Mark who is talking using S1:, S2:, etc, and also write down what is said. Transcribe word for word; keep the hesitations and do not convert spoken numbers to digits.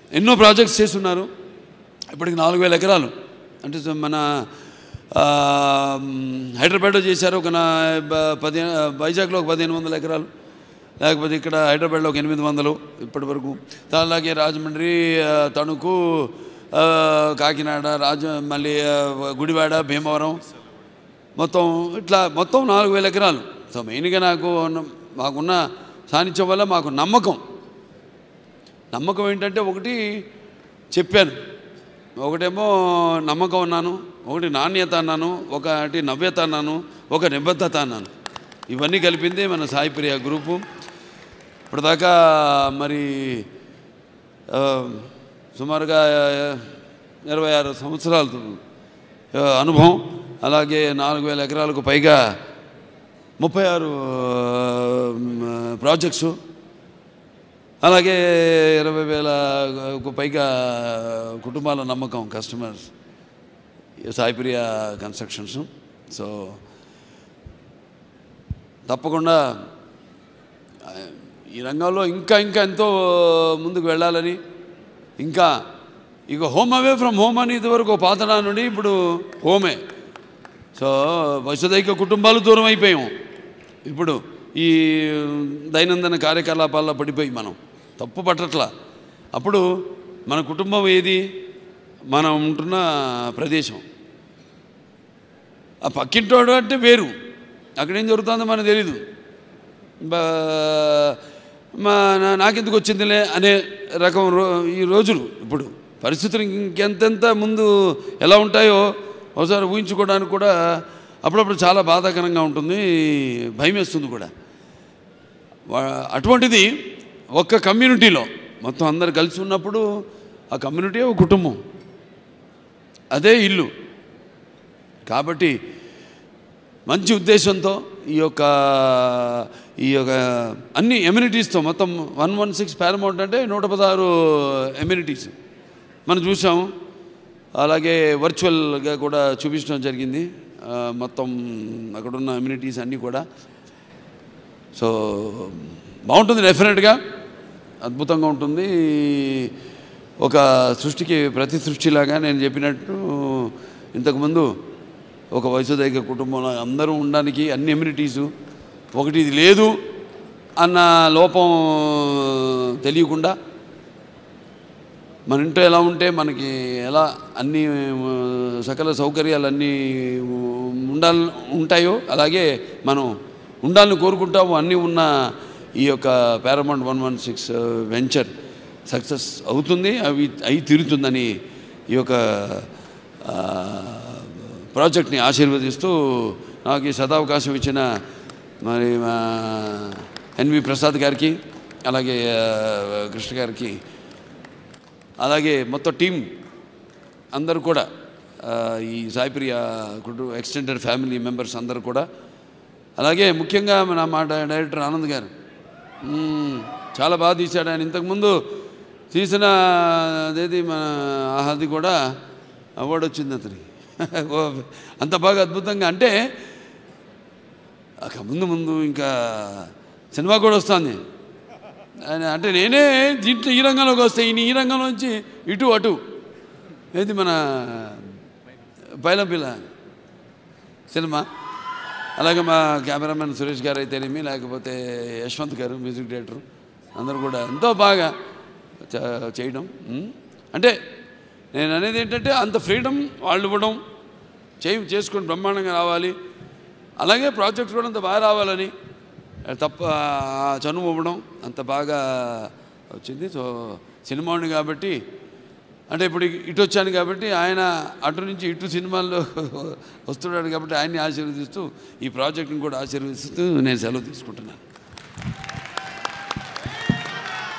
S1: ఎన్నో ప్రాజెక్ట్స్ చేస్తున్నారు. ఇప్పటికి నాలుగు వేల ఎకరాలు అంటే మన హైదరాబాద్లో చేశారు ఒక పదిహేను, వైజాగ్లో ఒక పదిహేను వందల ఎకరాలు, లేకపోతే ఇక్కడ హైదరాబాద్లో ఒక ఎనిమిది వందలు ఇప్పటి వరకు. అలాగే రాజమండ్రి, తణుకు, కాకినాడ, రాజ మళ్ళీ గుడివాడ, భీమవరం, మొత్తం ఇట్లా మొత్తం నాలుగు వేల ఎకరాలు. సో మెయిన్గా నాకు మాకున్న సాన్నిధ్యం వల్ల మాకు నమ్మకం నమ్మకం ఏంటంటే ఒకటి చెప్పాను, ఒకటేమో నమ్మకం అన్నాను, ఒకటి నాణ్యత అన్నాను, ఒకటి నవ్యత అన్నాను, ఒక నిబద్ధత అన్నాను. ఇవన్నీ కలిపింది మన సాయి ప్రియ గ్రూపు. ఇప్పటిదాకా మరి సుమారుగా ఇరవై ఆరు సంవత్సరాల అనుభవం, అలాగే నాలుగు వేల ఎకరాలకు పైగా ముప్పై ఆరు ప్రాజెక్ట్సు, అలాగే ఇరవై వేలకు పైగా కుటుంబాల నమ్మకం, customers, Sai Priya constructions. So తప్పకుండా ఈ రంగంలో ఇంకా ఇంకా ఎంతో ముందుకు వెళ్ళాలని, ఇంకా ఇక హోమ్ అవే ఫ్రమ్ హోమ్ అని ఇదివరకు పాతనా నుండి ఇప్పుడు హోమే. సో వసుదైక కుటుంబాలు దూరం అయిపోయాం. ఇప్పుడు ఈ దైనందిన కార్యకలాపాల్లో పడిపోయి మనం తప్పు పట్టట్లా. అప్పుడు మన కుటుంబం ఏది, మనం ఉంటున్న ప్రదేశం. ఆ పక్కింటోడు అంటే వేరు, అక్కడేం జరుగుతుందో మనకు తెలీదు. మా నాకెందుకు వచ్చిందిలే అనే రకం రో ఈ రోజులు. ఇప్పుడు పరిస్థితులు ఇంకెంతెంత ముందు ఎలా ఉంటాయో ఒకసారి ఊహించుకోవడానికి కూడా అప్పుడప్పుడు చాలా బాధాకరంగా ఉంటుంది, భయం వేస్తుంది కూడా. అటువంటిది ఒక్క కమ్యూనిటీలో మొత్తం అందరు కలిసి ఉన్నప్పుడు ఆ కమ్యూనిటీ ఒక కుటుంబం, అదే ఇల్లు. కాబట్టి మంచి ఉద్దేశంతో ఈ యొక్క ఈ యొక్క అన్ని ఎమ్యూనిటీస్తో మొత్తం వన్ వన్ సిక్స్ పారమౌంట్ అంటే నూట పదహారు ఎమ్యూనిటీస్ మనం చూసాము. అలాగే వర్చువల్గా కూడా చూపించడం జరిగింది మొత్తం అక్కడున్న ఎమ్యూనిటీస్ అన్నీ కూడా. సో బాగుంటుంది, డెఫినెట్గా అద్భుతంగా ఉంటుంది. ఒక సృష్టికి ప్రతి సృష్టిలాగా నేను చెప్పినట్టు ఇంతకుముందు ఒక వసుదైక కుటుంబంలో అందరూ ఉండడానికి అన్ని ఎమ్యూనిటీసు, ఒకటి ఇది లేదు అన్న లోపం తెలియకుండా మన ఇంట్లో ఎలా ఉంటే మనకి ఎలా అన్ని సకల సౌకర్యాలు అన్నీ ఉండాలి ఉంటాయో అలాగే మనం ఉండాలని కోరుకుంటాము. అన్నీ ఉన్న ఈ యొక్క paramount one one six venture success అవుతుంది, అవి అయి తీరుతుందని ఈ యొక్క ప్రాజెక్ట్ని ఆశీర్వదిస్తూ నాకు ఈ సదావకాశం ఇచ్చిన మరి మా ఎన్వి ప్రసాద్ గారికి, అలాగే కృష్ణ గారికి, అలాగే మొత్తం టీం అందరూ కూడా, ఈ సాయి ప్రియ కుటుంబ ఎక్స్టెండెడ్ ఫ్యామిలీ మెంబర్స్ అందరూ కూడా, అలాగే ముఖ్యంగా మన మా డైరెక్టర్ ఆనంద్ గారు చాలా బాగా తీశాడు. ఆయన ఇంతకుముందు తీసిన అదేది మన ఆహాది కూడా అవార్డు వచ్చింది అతనికి. అంత బాగా అద్భుతంగా అంటే ముందు ముందు ఇంకా సినిమా కూడా వస్తుంది అంటే నేనే దీంట్లో ఈ రంగంలోకి వస్తే ఈయన ఈ రంగంలోంచి ఇటు అటు ఏది మన పైలంపిల్ల సినిమా, అలాగే మా కెమెరామెన్ సురేష్ గారు అయితేనేమి, లేకపోతే యశ్వంత్ గారు మ్యూజిక్ డైరెక్టర్, అందరూ కూడా ఎంతో బాగా చేయడం. అంటే నేను అనేది ఏంటంటే అంత ఫ్రీడమ్ వాళ్ళు ఇవ్వడం, చేయి చేసుకొని బ్రహ్మాండంగా రావాలి, అలాగే ప్రాజెక్ట్స్ కూడా అంత బాగా రావాలని తప్ప చనువు ఇవ్వడం అంత బాగా వచ్చింది. సో సినిమా ఉంది కాబట్టి, అంటే ఇప్పుడు ఇటు వచ్చాను కాబట్టి ఆయన అటు నుంచి ఇటు సినిమాల్లో వస్తున్నాడు కాబట్టి ఆయన్ని ఆశీర్వదిస్తూ ఈ ప్రాజెక్ట్ని కూడా ఆశీర్వదిస్తూ నేను సెలవు తీసుకుంటున్నాను.